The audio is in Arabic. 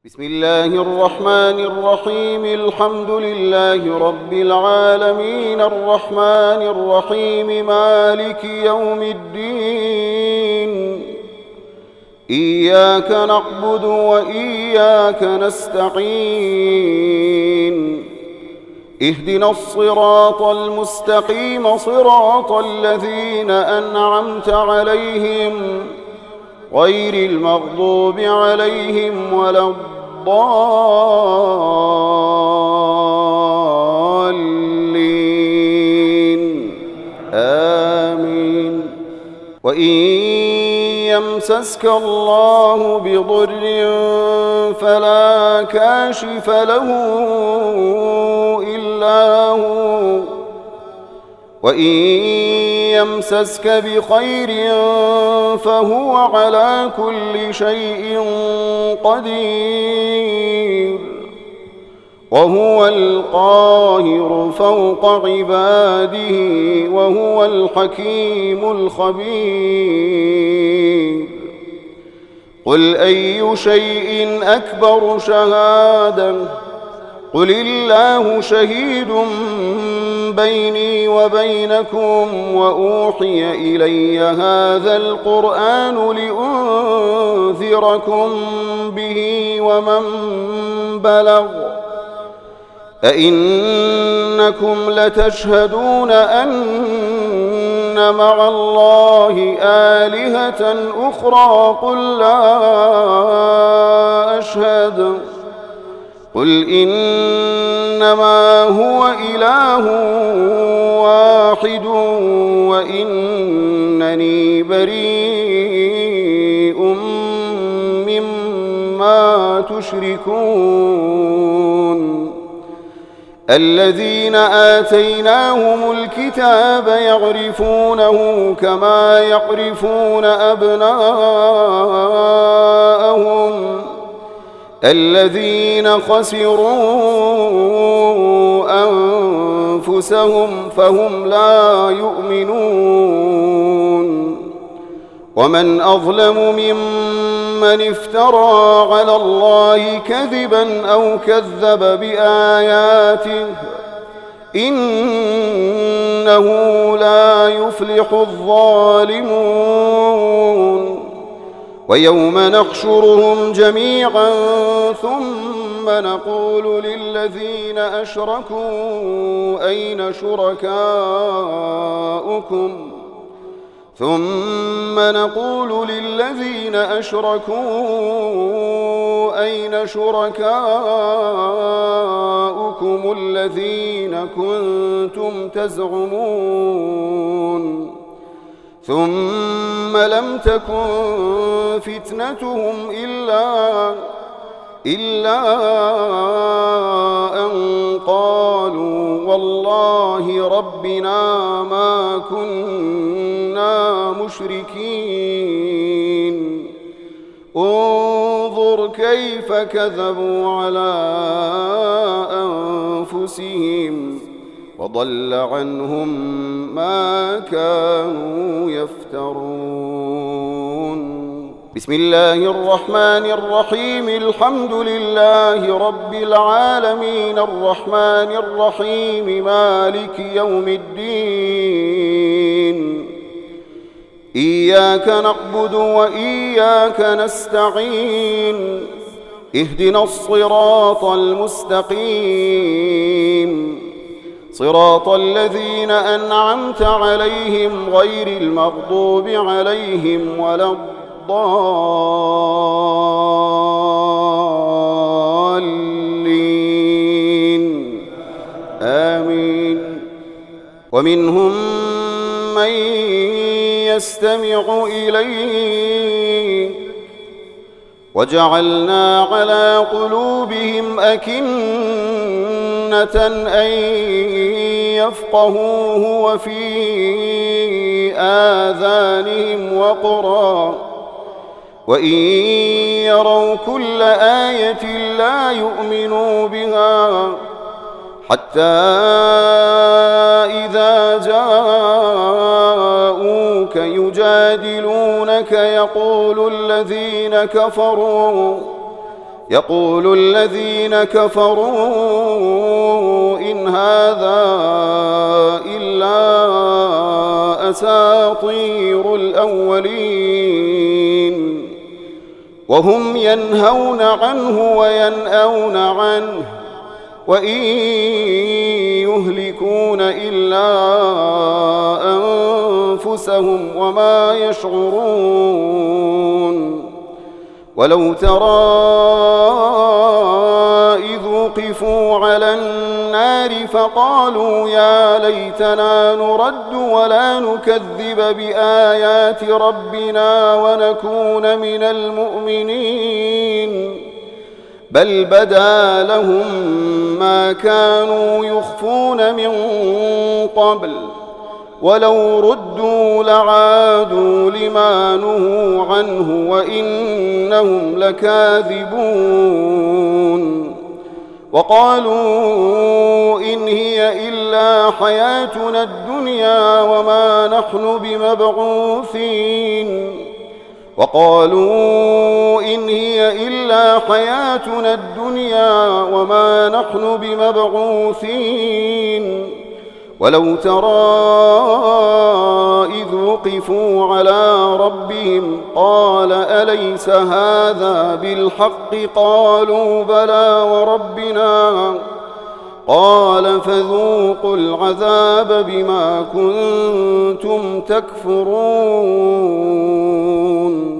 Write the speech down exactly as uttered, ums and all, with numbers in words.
بسم الله الرحمن الرحيم. الحمد لله رب العالمين الرحمن الرحيم مالك يوم الدين. إياك نعبد وإياك نستعين. اهدنا الصراط المستقيم صراط الذين أنعمت عليهم غير المغضوب عليهم ولا الضالين آمين. وإن يمسسك الله بضر فلا كاشف له إلا هو، وإن يمسسك بخير فهو على كل شيء قدير، وهو القاهر فوق عباده، وهو الحكيم الخبير. قل أي شيء أكبر شهادة؟ قل الله شهيد بيني وبينكم، وأوحي إلي هذا القرآن لأنذركم به ومن بلغ. أئنكم لتشهدون أن مع الله آلهة أخرى؟ قل لا أشهد. قل إنما هو إله واحد وإنني بريء مما تشركون. الذين آتيناهم الكتاب يعرفونه كما يعرفون أبناءهم. الذين خسروا أنفسهم فهم لا يؤمنون. ومن أظلم ممن افترى على الله كذبا أو كذب بآياته، إنه لا يفلح الظالمون. ويوم نحشرهم جميعا ثم نقول للذين أشركوا أين شركاؤكم ثم نقول للذين أشركوا أين شركاؤكم الذين كنتم تزعمون، ثم لم تكن فتنتهم إلا إلا أن قالوا والله ربنا ما كنا مشركين. انظر كيف كذبوا على أنفسهم وضل عنهم ما كانوا يفترون. بسم الله الرحمن الرحيم. الحمد لله رب العالمين الرحمن الرحيم مالك يوم الدين. إياك نعبد وإياك نستعين. اهدنا الصراط المستقيم صراط الذين أنعمت عليهم غير المغضوب عليهم ولا الضالين آمين. ومنهم من يستمع إليك وجعلنا على قلوبهم أكنة أن يفقهوه وفي آذانهم وقرا، وإن يروا كل آية لا يؤمنوا بها، حتى إذا جاءوك يجادلونك يقول الذين كفروا يقول الذين كفروا إن هذا إلا أساطير الأولين وهم ينهون عنه وينأون عنه وإن يهلكون إلا أنفسهم وما يشعرون ولو ترى إذ وقفوا على النار فقالوا يا ليتنا نرد ولا نكذب بآيات ربنا ونكون من المؤمنين بل بدا لهم ما كانوا يخفون من قبل ولو ردوا لعادوا لما نهوا عنه وإنهم لكاذبون وقالوا إن هي إلا حياتنا الدنيا وما نحن بمبعوثين وقالوا إن هي إلا حياتنا الدنيا وما نحن بمبعوثين ولو ترى إذ وقفوا على ربهم قال أليس هذا بالحق قالوا بلى وربنا قال فذوقوا العذاب بما كنتم تكفرون